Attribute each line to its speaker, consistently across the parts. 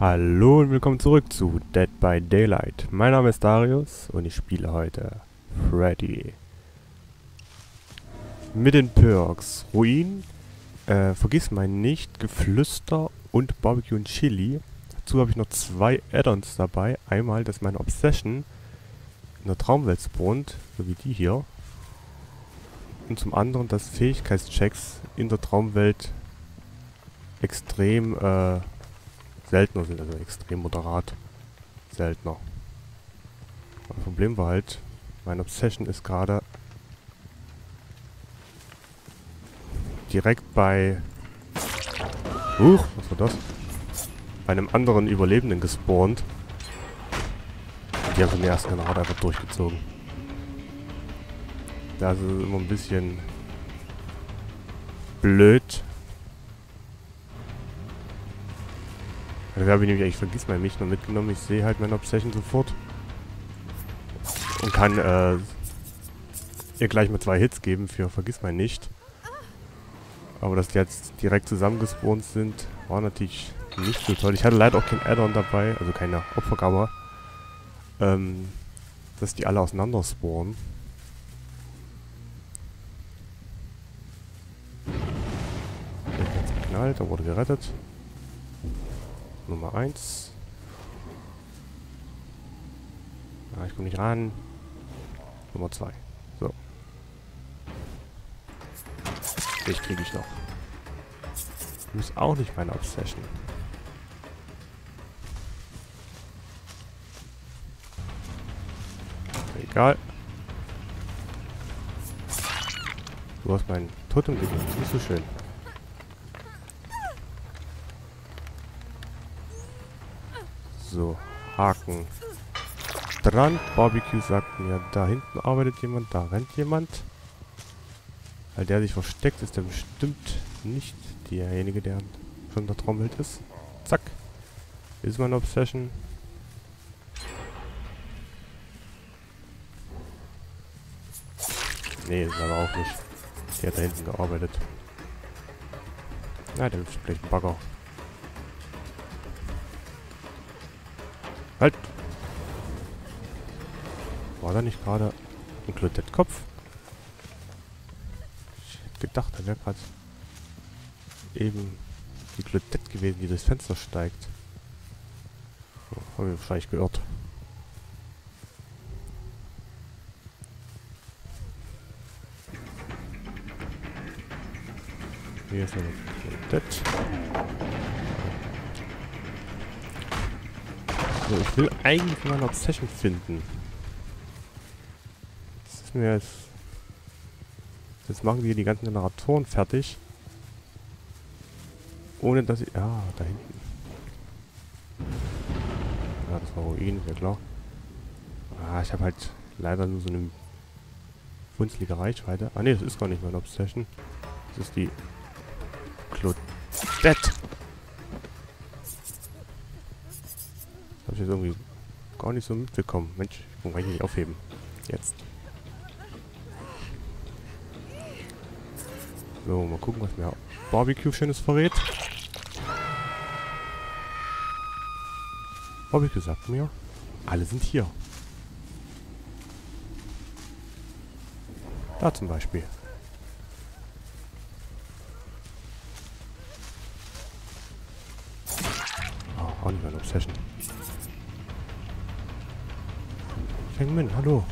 Speaker 1: Hallo und willkommen zurück zu Dead by Daylight. Mein Name ist Darius und ich spiele heute Freddy. Mit den Perks Ruin, Vergiss mein nicht, Geflüster und Barbecue und Chili. Dazu habe ich noch zwei Add-ons dabei. Einmal, dass meine Obsession in der Traumwelt spawnt, so wie die hier. Und zum anderen, dass Fähigkeitschecks in der Traumwelt extrem seltener sind, also extrem moderat seltener. Das Problem war halt, meine Obsession ist gerade direkt bei... was war das? Bei einem anderen Überlebenden gespawnt. Die haben so den ersten Generator einfach durchgezogen. Das ist immer ein bisschen blöd. Da habe ich nämlich eigentlich Vergiss mein nicht nur mitgenommen. Ich sehe halt meine Obsession sofort. Und kann ihr gleich mal 2 Hits geben für Vergiss mein nicht. Aber dass die jetzt direkt zusammengespawnt sind, war natürlich nicht so toll. Ich hatte leider auch kein Add-on dabei, also keine Opfergabe. Dass die alle auseinander spawnen. Der hat jetzt geknallt, er wurde gerettet. Nummer 1. Ah, ich komme nicht ran. Nummer 2. So. Ich kriege ich noch. Muss auch nicht meine Obsession. Egal. Du hast meinen Totem gesehen. Nicht so schön. So, Haken dran. Barbecue sagt mir, da hinten arbeitet jemand, da rennt jemand. Weil der sich versteckt, ist der bestimmt nicht derjenige, der schon in der Traumwelt ist. Zack. Hier ist meine Obsession. Nee, ist aber auch nicht. Der hat da hinten gearbeitet. Na, der ist vielleicht ein Bagger. Halt! War da nicht gerade ein Klotett-Kopf? Ich hätte gedacht, da wäre gerade eben die Klotett gewesen, die durchs Fenster steigt. Oh, habe ich wahrscheinlich geirrt. Hier ist eine Klotett. So, ich will eigentlich meine Obsession finden. Das ist mir jetzt... Jetzt machen wir die ganzen Generatoren fertig. Ohne dass ich... Ja, da hinten. Ja, das war Ruin, ist ja klar. Ah, ich habe halt leider nur so eine funzlige Reichweite. Ah ne, das ist gar nicht meine Obsession. Das ist die... Klotett. Habe ich jetzt irgendwie gar nicht so mitbekommen. Mensch, ich muss eigentlich nicht aufheben. Jetzt. So, mal gucken, was mir Barbecue Schönes verrät. Barbecue sagt mir, alle sind hier. Da zum Beispiel. Oh, auch nicht meine Obsession. Feng Min, hallo.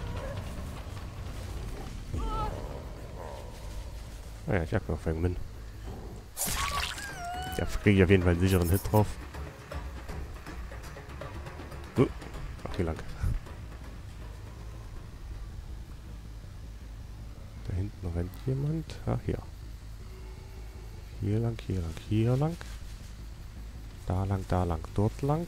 Speaker 1: Ah ja, ich jag noch Feng Min. Da kriege ich auf jeden Fall einen sicheren Hit drauf. Ach, hier lang. Da hinten rennt jemand. Ach, hier. Hier lang, hier lang, hier lang. Da lang, dort lang.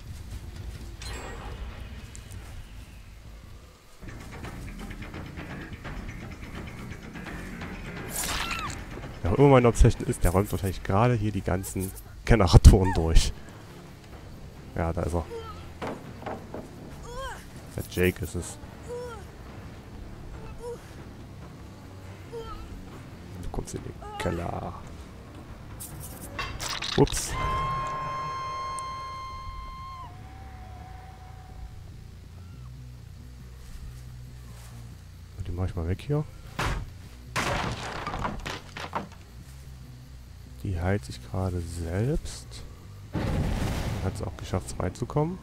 Speaker 1: Ja, immer meine Obsession ist, der räumt wahrscheinlich gerade hier die ganzen Generatoren durch. Ja, da ist er. Der Jake ist es. Du kommst in den Keller. Ups. mach ich mal weg hier. Die heilt sich gerade selbst. Hat es auch geschafft, freizukommen.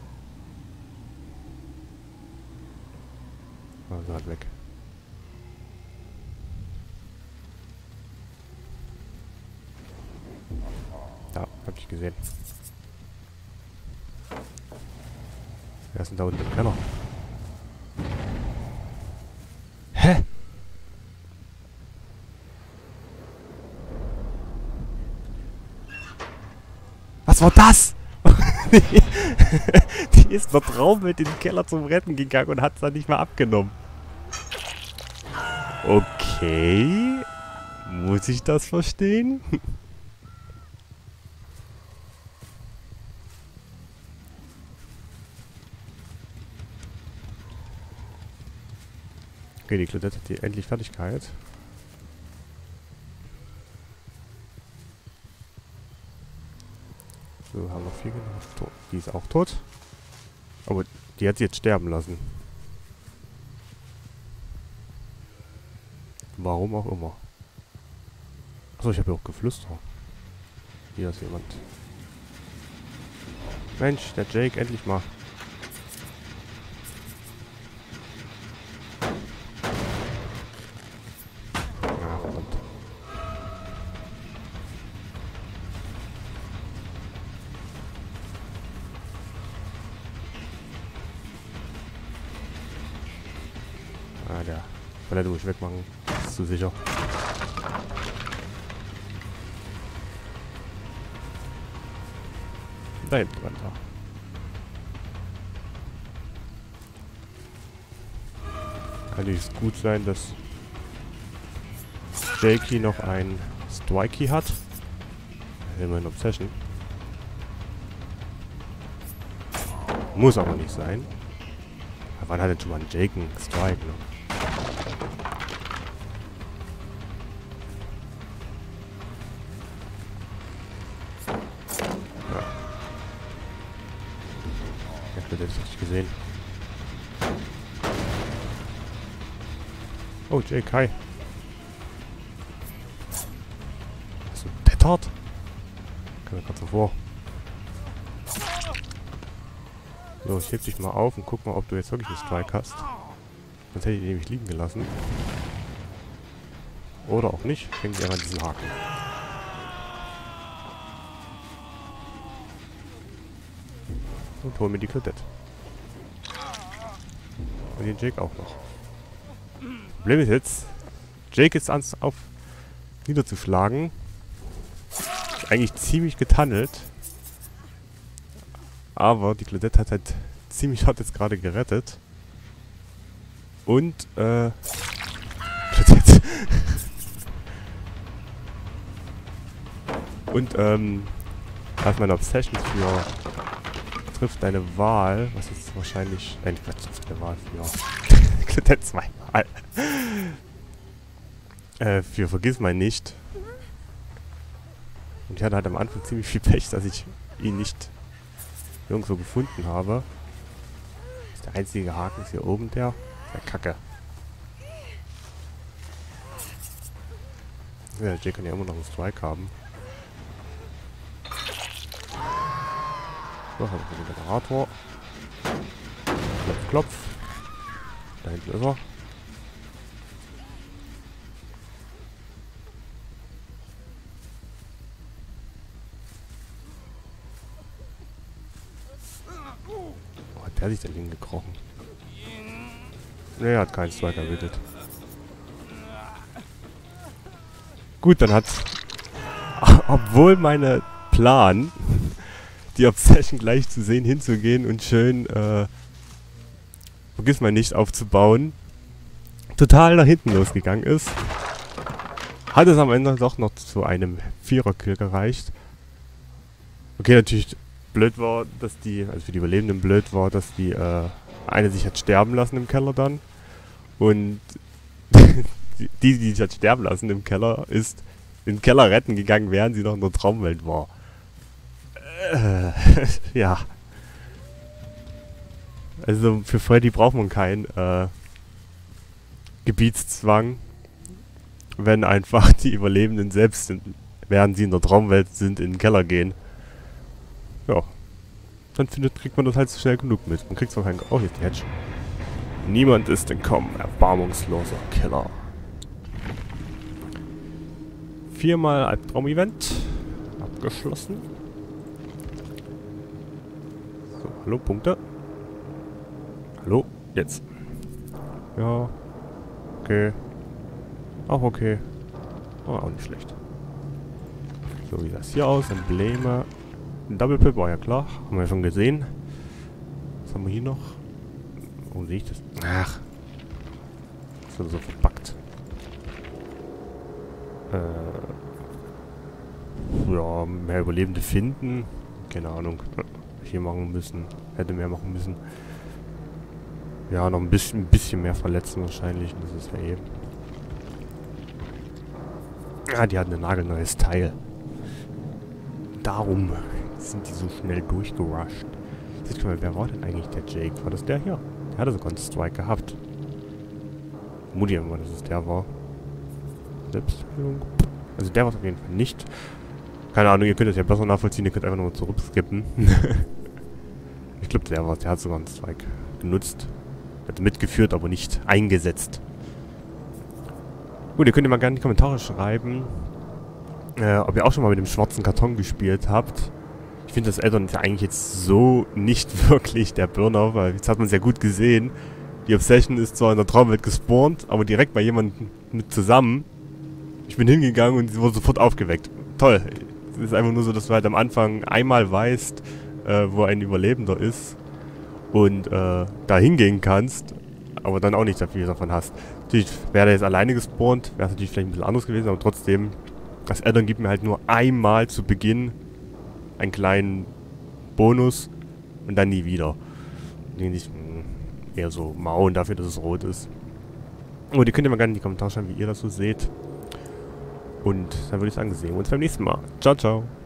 Speaker 1: Also halt weg. Da, hab ich gesehen. Wer ist denn da unten im Keller? Hä? Was war das? Die ist noch drauf mit in den Keller zum Retten gegangen und hat es dann nicht mehr abgenommen. Okay. Muss ich das verstehen? Okay, die Claudette hat die endlich Fertigkeit. So, haben noch 4 genug. Die ist auch tot. Aber die hat sie jetzt sterben lassen. Warum auch immer. Achso, ich habe ja auch geflüstert. Hier ist jemand. Mensch, der Jake, endlich mal. Ja, verdammt. Ah, der Palette muss ich wegmachen. Ist zu sicher. Da hinten dran, da. Kann es gut sein, dass Jakey noch ein Strikey hat. Immerhin Obsession. Muss aber nicht sein. Aber wann hat denn schon mal ein Jake einen Strike? Ne? Das hätte ich gesehen. Oh, Jake, hi. Hast du Petard? Kann mir gerade so vor. So, ich heb dich mal auf und guck mal, ob du jetzt wirklich einen Strike hast. Sonst hätte ich ihn nämlich liegen gelassen. Oder auch nicht. Hängen wir an diesen Haken. Und hol mir die Claudette. Und den Jake auch noch. Problem ist jetzt, Jake ist auf niederzuschlagen. Ist eigentlich ziemlich getunnelt. Aber die Claudette hat halt ziemlich hart jetzt gerade gerettet. Und, Claudette. Und, da ist meine Obsession für trifft deine Wahl, was ist wahrscheinlich, nein, Quatsch, trifft deine Wahl für Claudette zweimal. Für Vergiss mal nicht. Und ich hatte halt am Anfang ziemlich viel Pech, dass ich ihn nicht irgendwo gefunden habe. Das ist der einzige Haken ist hier oben der Kacke. Ja, der Jake kann ja immer noch einen Strike haben. So, haben wir den Generator. Klopf, klopf. Da hinten ist er. Wo hat der sich denn hingekrochen? Ne, er hat keinen Strike ermittelt. Gut, dann hat's. Obwohl meine Plan, die Obsession gleich zu sehen, hinzugehen und schön, vergiss mal nicht aufzubauen, total nach hinten losgegangen ist, hat es am Ende doch noch zu einem 4er-Kill gereicht. Okay, natürlich blöd war, dass die, also für die Überlebenden blöd war, dass die eine sich hat sterben lassen im Keller dann. Und die sich hat sterben lassen im Keller, ist in den Keller retten gegangen, während sie noch in der Traumwelt war. Ja. Also für Freddy braucht man kein Gebietszwang, wenn einfach die Überlebenden selbst, während sie in der Traumwelt sind, in den Keller gehen. Ja. Dann kriegt man das halt schnell genug mit. Man kriegt zwar keinen... Oh, hier ist die Hedge. Niemand ist entkommen. Erbarmungsloser Killer. 4-mal Albtraum-Event. Abgeschlossen. So, hallo, Punkte. Hallo, jetzt. Ja. Okay. Auch okay. Oh, auch nicht schlecht. So, wie sieht das hier aus? Embleme. Ein Double Pip war ja klar. Haben wir ja schon gesehen. Was haben wir hier noch? Wo sehe ich das? Ach. Das wird so verpackt. Ja, mehr Überlebende finden. Keine Ahnung. Hier machen müssen. Hätte mehr machen müssen. Ja, noch ein bisschen mehr verletzen wahrscheinlich. Das ist ja eben. Ah, die hatten ein nagelneues Teil. Darum sind die so schnell durchgerusht. Jetzt mal, wer war denn eigentlich der Jake? War das der hier? Der hatte sogar einen Strike gehabt. Mutti immer, dass es der war. Selbstheilung. Also der war es auf jeden Fall nicht. Keine Ahnung, ihr könnt das ja besser nachvollziehen, ihr könnt einfach nur zurückskippen. Ich glaube, der war es. Der hat sogar einen Strike genutzt. Hat mitgeführt, aber nicht eingesetzt. Gut, ihr könnt ja mal gerne in die Kommentare schreiben, ob ihr auch schon mal mit dem schwarzen Karton gespielt habt. Ich finde, das Addon ist ja eigentlich jetzt so nicht wirklich der Burner, weil jetzt hat man es ja gut gesehen. Die Obsession ist zwar in der Traumwelt gespawnt, aber direkt bei jemandem mit zusammen. Ich bin hingegangen und sie wurde sofort aufgeweckt. Toll. Es ist einfach nur so, dass du halt am Anfang einmal weißt, wo ein Überlebender ist und da hingehen kannst, aber dann auch nicht so viel davon hast. Natürlich, wäre er jetzt alleine gespawnt, wäre es natürlich vielleicht ein bisschen anders gewesen, aber trotzdem, das Addon gibt mir halt nur einmal zu Beginn einen kleinen Bonus und dann nie wieder. Den ich eher so mauen dafür, dass es rot ist. Und ihr könnt ja mal gerne in die Kommentare schreiben, wie ihr das so seht. Und dann würde ich sagen, sehen wir uns beim nächsten Mal. Ciao, ciao.